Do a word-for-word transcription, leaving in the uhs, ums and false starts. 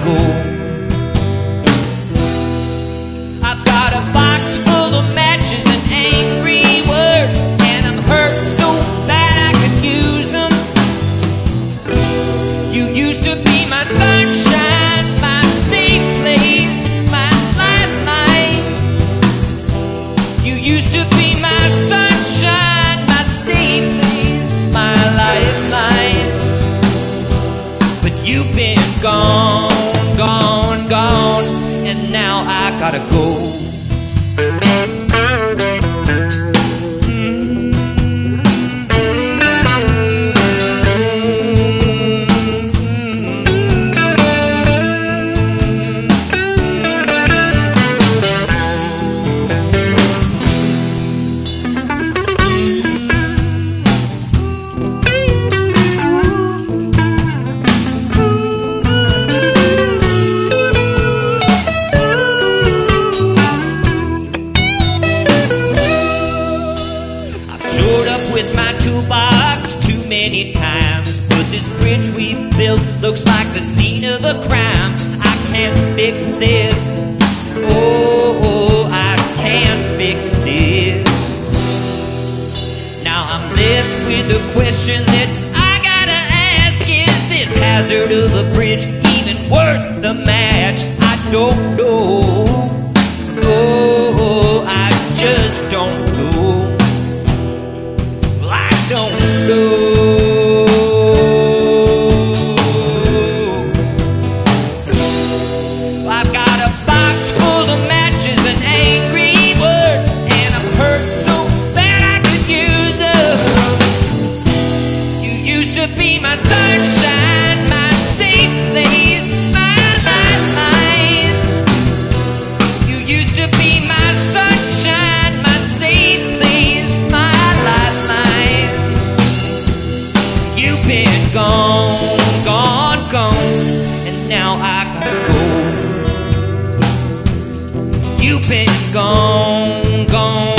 go. I've got a box full of matches and angry words, and I'm hurt so bad I could use them. You used to be my sunshine, my safe place, my lifeline. You used to be my sunshine, my safe place, my lifeline. But you've been gone, gone, gone, and now I gotta go. With my toolbox too many times, but this bridge we've built looks like the scene of a crime. I can't fix this. Oh, I can't fix this. Now I'm left with the question that I gotta ask: is this hazard of the bridge even worth the match? I don't know. Oh, I just don't know. Don't know. I've got a box full of matches and angry words, and I'm hurt so bad I could use them. You used to be my sunshine, my safe place, my lifeline. You used to be my sunshine, my safe place, my lifeline. You've been gone, gone, gone, and now I gotta go. You've been gone, gone.